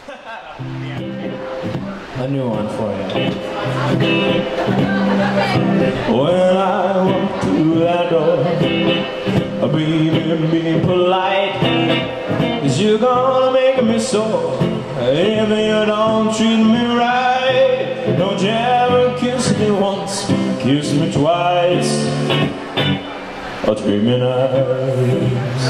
A new one for you. When I walk through that door, baby, be polite, 'cause you're gonna make me sore if you don't treat me right. Don't you ever kiss me once, kiss me twice, or treat me nice.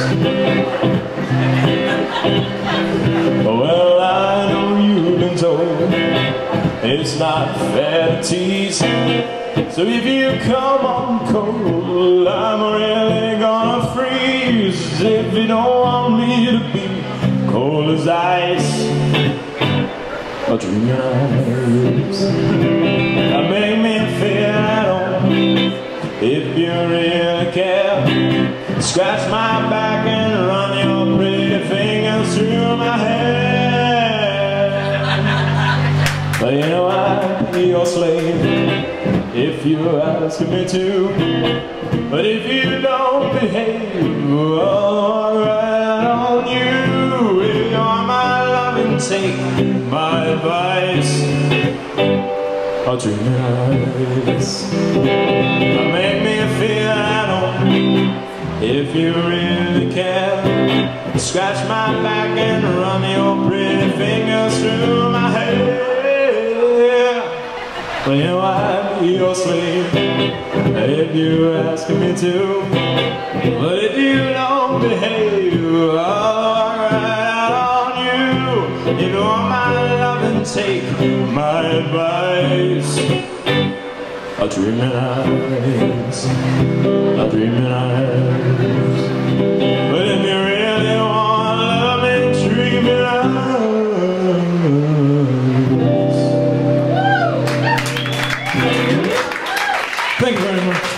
Well, I know you've been told it's not fair to tease, so if you come on cold, I'm really gonna freeze. If you don't want me to be cold as ice, I'll treat me nice. Make me feel at home if you really care. Scratch my back and run your pretty fingers through my hair. But you know I'd be your slave if you ask me to. But if you don't behave, I'll ride on you. If you're my love and take my advice, I'll treat you nice. Make me feel at home if you really care. Scratch my back and run your pretty fingers through my hair. Well, you know I'd be your slave if you ask me to. But if you don't behave, I'll ride on you. If you want my love and take my advice, I'll treat me nice, I'll treat me nice. But if you really want to love me, treat me nice. Thank you very much.